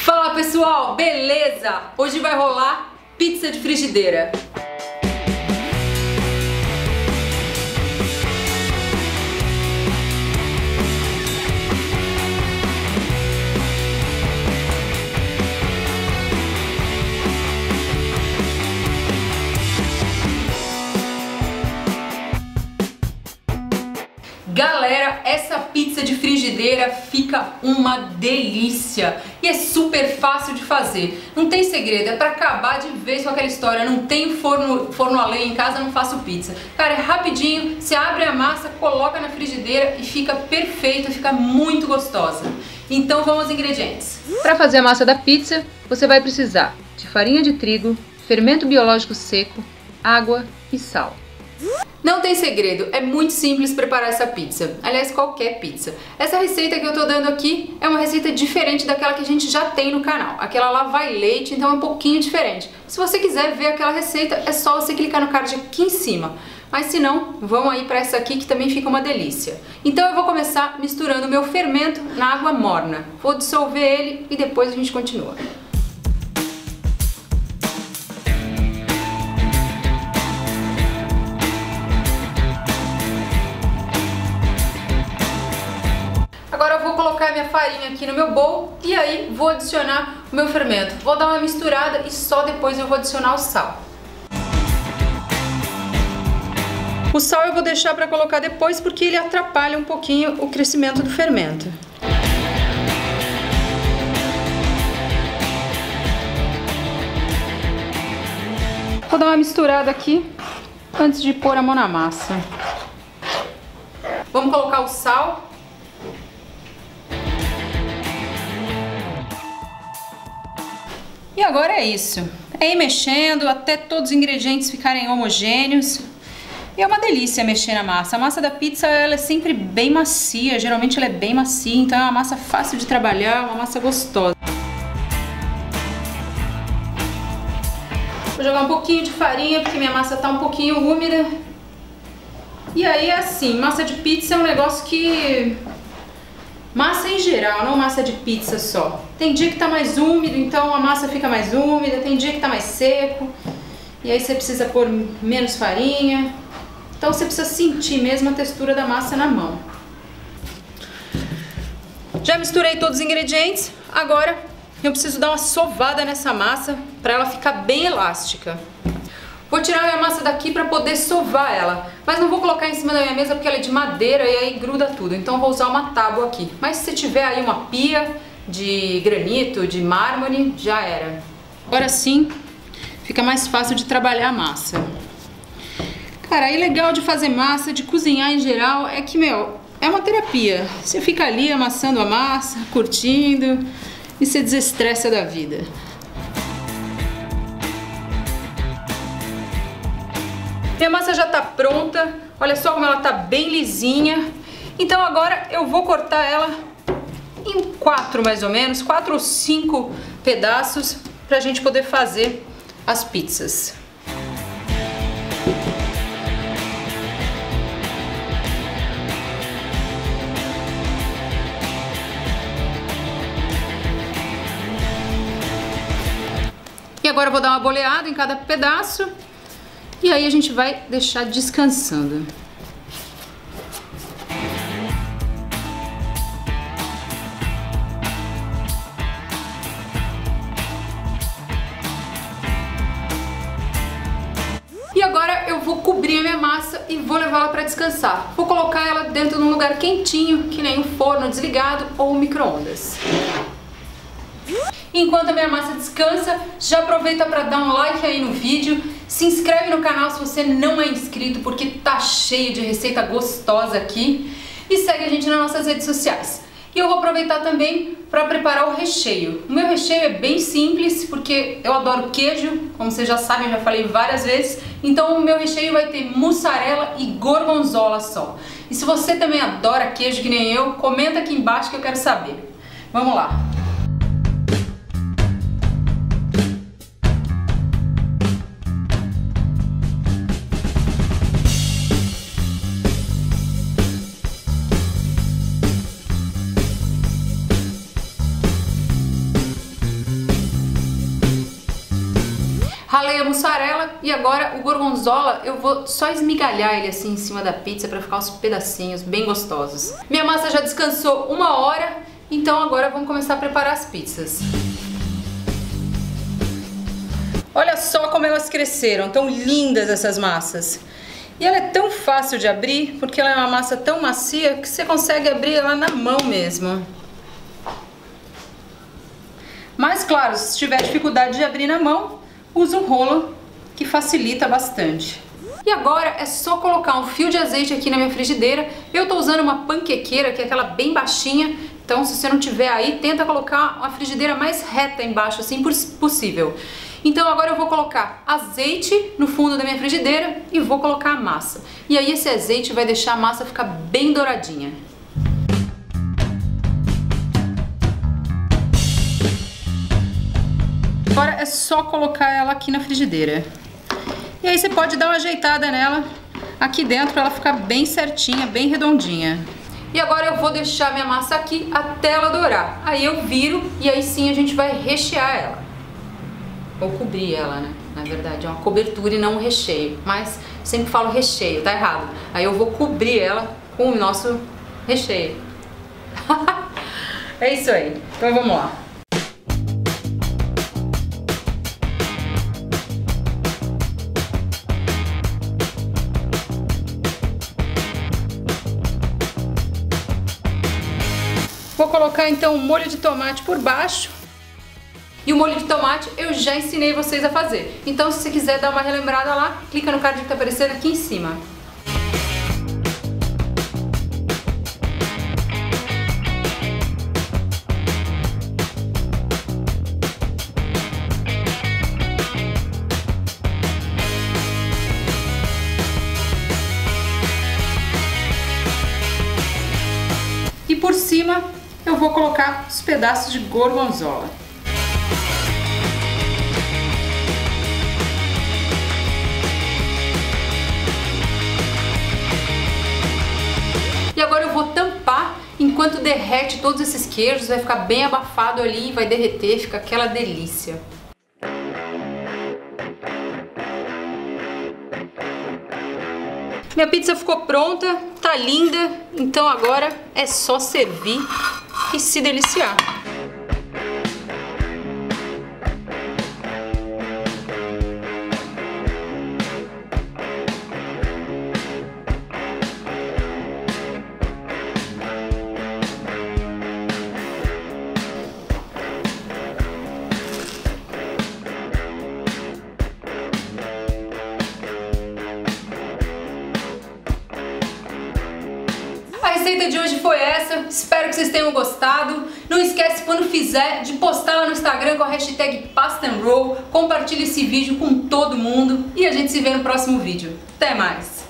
Fala pessoal, beleza? Hoje vai rolar pizza de frigideira. Galera, essa pizza de frigideira fica uma delícia e é super fácil de fazer. Não tem segredo, é pra acabar de vez com aquela história. Não tenho forno a lenha em casa, não faço pizza. Cara, é rapidinho, você abre a massa, coloca na frigideira e fica perfeita, fica muito gostosa. Então vamos aos ingredientes. Para fazer a massa da pizza, você vai precisar de farinha de trigo, fermento biológico seco, água e sal. Não tem segredo, é muito simples preparar essa pizza. Aliás, qualquer pizza. Essa receita que eu tô dando aqui é uma receita diferente daquela que a gente já tem no canal. Aquela lá vai leite, então é um pouquinho diferente. Se você quiser ver aquela receita, é só você clicar no card aqui em cima. Mas se não, vamos aí para essa aqui que também fica uma delícia. Então eu vou começar misturando o meu fermento na água morna. Vou dissolver ele e depois a gente continua. Agora eu vou colocar minha farinha aqui no meu bowl e aí vou adicionar o meu fermento. Vou dar uma misturada e só depois eu vou adicionar o sal. O sal eu vou deixar para colocar depois porque ele atrapalha um pouquinho o crescimento do fermento. Vou dar uma misturada aqui antes de pôr a mão na massa. Vamos colocar o sal. E agora é isso. É ir mexendo até todos os ingredientes ficarem homogêneos. E é uma delícia mexer na massa. A massa da pizza ela é sempre bem macia. Geralmente ela é bem macia, então é uma massa fácil de trabalhar, uma massa gostosa. Vou jogar um pouquinho de farinha porque minha massa tá um pouquinho úmida. E aí é assim, massa de pizza é um negócio que... Massa em geral, não massa de pizza só. Tem dia que tá mais úmido, então a massa fica mais úmida. Tem dia que tá mais seco. E aí você precisa pôr menos farinha. Então você precisa sentir mesmo a textura da massa na mão. Já misturei todos os ingredientes. Agora eu preciso dar uma sovada nessa massa para ela ficar bem elástica. Vou tirar a minha massa daqui para poder sovar ela, mas não vou colocar em cima da minha mesa porque ela é de madeira e aí gruda tudo, então vou usar uma tábua aqui. Mas se tiver aí uma pia de granito, de mármore, já era. Agora sim, fica mais fácil de trabalhar a massa. Cara, aí legal de fazer massa, de cozinhar em geral, é que, meu, é uma terapia. Você fica ali amassando a massa, curtindo e se desestressa da vida. Minha massa já tá pronta, olha só como ela tá bem lisinha. Então agora eu vou cortar ela em 4 mais ou menos, 4 ou 5 pedaços pra gente poder fazer as pizzas. E agora eu vou dar uma boleada em cada pedaço. E aí a gente vai deixar descansando. E agora eu vou cobrir a minha massa e vou levá-la para descansar. Vou colocar ela dentro de um lugar quentinho, que nem um forno desligado ou um micro-ondas. Enquanto a minha massa descansa, já aproveita para dar um like aí no vídeo, se inscreve no canal se você não é inscrito, porque tá cheio de receita gostosa aqui, e segue a gente nas nossas redes sociais. E eu vou aproveitar também para preparar o recheio. O meu recheio é bem simples, porque eu adoro queijo, como vocês já sabem, eu já falei várias vezes, então o meu recheio vai ter mussarela e gorgonzola só. E se você também adora queijo que nem eu, comenta aqui embaixo que eu quero saber. Vamos lá! Ralei a mussarela e agora o gorgonzola eu vou só esmigalhar ele assim em cima da pizza para ficar uns pedacinhos bem gostosos. Minha massa já descansou 1 hora, então agora vamos começar a preparar as pizzas. Olha só como elas cresceram, tão lindas essas massas. E ela é tão fácil de abrir, porque ela é uma massa tão macia que você consegue abrir ela na mão mesmo. Mas claro, se tiver dificuldade de abrir na mão, usa um rolo que facilita bastante. E agora é só colocar um fio de azeite aqui na minha frigideira. Eu tô usando uma panquequeira, que é aquela bem baixinha. Então se você não tiver aí, tenta colocar uma frigideira mais reta embaixo, assim possível. Então agora eu vou colocar azeite no fundo da minha frigideira e vou colocar a massa. E aí esse azeite vai deixar a massa ficar bem douradinha. Agora é só colocar ela aqui na frigideira. E aí você pode dar uma ajeitada nela aqui dentro para ela ficar bem certinha, bem redondinha. E agora eu vou deixar minha massa aqui até ela dourar. Aí eu viro e aí sim a gente vai rechear ela. Ou cobrir ela, né? Na verdade é uma cobertura e não um recheio. Mas sempre falo recheio, tá errado. Aí eu vou cobrir ela com o nosso recheio. É isso aí. Então vamos lá. Vou colocar então o molho de tomate por baixo. E o molho de tomate eu já ensinei vocês a fazer. Então se você quiser dar uma relembrada lá, clica no card que tá aparecendo aqui em cima. E por cima eu vou colocar os pedaços de gorgonzola. E agora eu vou tampar enquanto derrete todos esses queijos, vai ficar bem abafado ali, vai derreter, fica aquela delícia. Minha pizza ficou pronta, tá linda, então agora é só servir e se deliciar. A receita de hoje foi essa, espero que vocês tenham gostado. Não esquece, quando fizer, de postar lá no Instagram com a hashtag PastaNRoll. Compartilhe esse vídeo com todo mundo e a gente se vê no próximo vídeo. Até mais!